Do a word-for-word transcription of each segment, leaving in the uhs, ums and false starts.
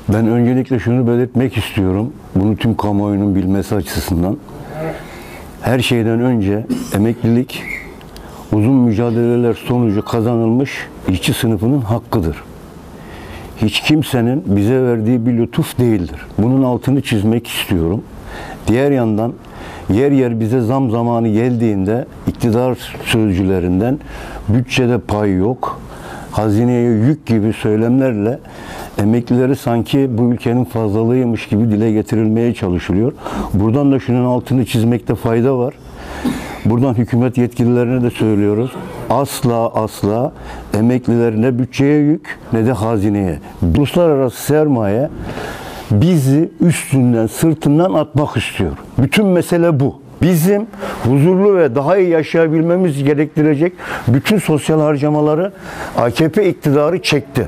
Ben öncelikle şunu belirtmek istiyorum. Bunu tüm kamuoyunun bilmesi açısından. Her şeyden önce emeklilik uzun mücadeleler sonucu kazanılmış işçi sınıfının hakkıdır. Hiç kimsenin bize verdiği bir lütuf değildir. Bunun altını çizmek istiyorum. Diğer yandan yer yer bize zam zamanı geldiğinde iktidar sözcülerinden bütçede pay yok, hazineye yük gibi söylemlerle emeklileri sanki bu ülkenin fazlalığıymış gibi dile getirilmeye çalışılıyor. Buradan da şunun altını çizmekte fayda var. Buradan hükümet yetkililerine de söylüyoruz. Asla asla emekliler ne bütçeye yük ne de hazineye. Uluslararası sermaye bizi üstünden, sırtından atmak istiyor. Bütün mesele bu. Bizim huzurlu ve daha iyi yaşayabilmemiz gerektirecek bütün sosyal harcamaları A K P iktidarı çekti.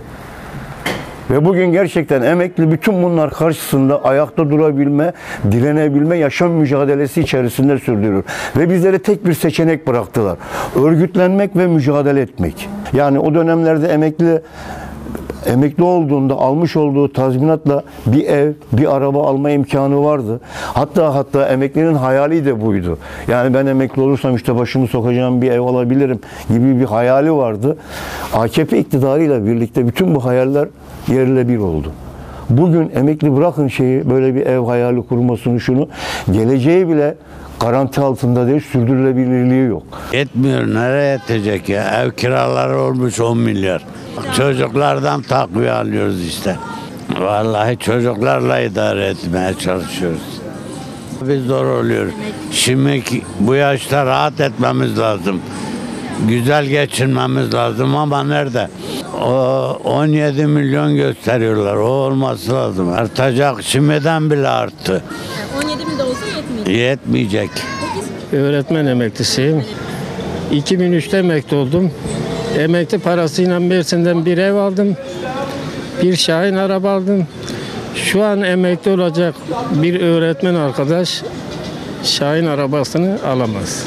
Ve bugün gerçekten emekli bütün bunlar karşısında ayakta durabilme, direnebilme, yaşam mücadelesi içerisinde sürdürüyor. Ve bizlere tek bir seçenek bıraktılar. Örgütlenmek ve mücadele etmek. Yani o dönemlerde emekli emekli olduğunda almış olduğu tazminatla bir ev, bir araba alma imkanı vardı. Hatta hatta emeklinin hayali de buydu. Yani ben emekli olursam işte başımı sokacağım bir ev alabilirim gibi bir hayali vardı. A K P iktidarıyla birlikte bütün bu hayaller yerle bir oldu. Bugün emekli bırakın şeyi, böyle bir ev hayali kurmasını, şunu, geleceği bile garanti altında değil, sürdürülebilirliği yok. Yetmiyor, nereye yetecek ya? Ev kiraları olmuş on milyar. Çocuklardan takviye alıyoruz işte. Vallahi çocuklarla idare etmeye çalışıyoruz. Biz zor oluyor. Şimdi bu yaşta rahat etmemiz lazım. Güzel geçinmemiz lazım ama nerede? O on yedi milyon gösteriyorlar. O olması lazım. Artacak. Şimdiden bile arttı. on yedi bin de olsa yetmeyecek. Yetmeyecek. Öğretmen emeklisiyim. iki bin üçte emekli oldum. Emekli parasıyla Mersin'den bir ev aldım. Bir Şahin araba aldım. Şu an emekli olacak bir öğretmen arkadaş Şahin arabasını alamaz.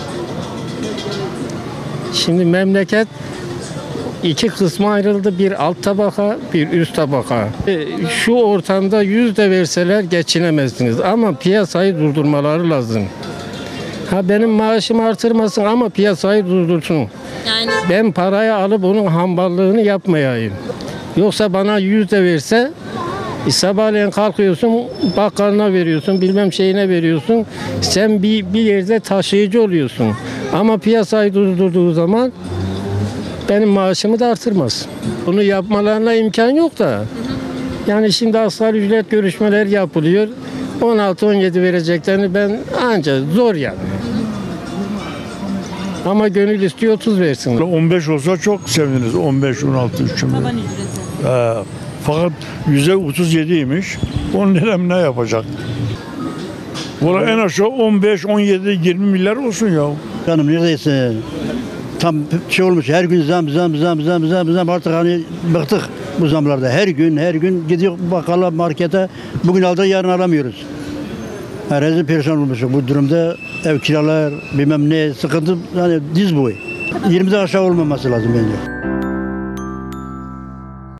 Şimdi memleket iki kısma ayrıldı. Bir alt tabaka, bir üst tabaka. Şu ortamda yüz de verseler geçinemezsiniz. Ama piyasayı durdurmaları lazım. Ha benim maaşımı artırmasın ama piyasayı durdursun. Yani Ben parayı alıp onun hamballığını yapmayayım. Yoksa bana yüz de verse e, sabahleyin kalkıyorsun bakkalına veriyorsun, bilmem şeyine veriyorsun. Sen bir, bir yerde taşıyıcı oluyorsun. Ama piyasayı durdurduğu zaman benim maaşımı da artırmaz. Bunu yapmalarına imkan yok da. Yani şimdi asgari ücret görüşmeler yapılıyor. on altı on yedi vereceklerini ben ancak zor yani. Ama gönül istiyor otuz versin. on beş olsa çok seviniriz. on beş on altı üçün. taban ücreti. Ee, fakat yüzde otuz yediymiş. on lira ne yapacak? Valla en aşağı on beş on yedi yirmi milyar olsun ya. Canım neredeyse tam şey olmuş, her gün zam zam zam zam zam zam, artık hani bıktık bu zamlarda. Her gün her gün gidiyor bakkala, markete, bugün aldık yarın alamıyoruz. Herkes perişan olmuş bu durumda. Ev kiralar bilmem ne sıkıntı, yani diz boyu. yirmiden aşağı olmaması lazım bence.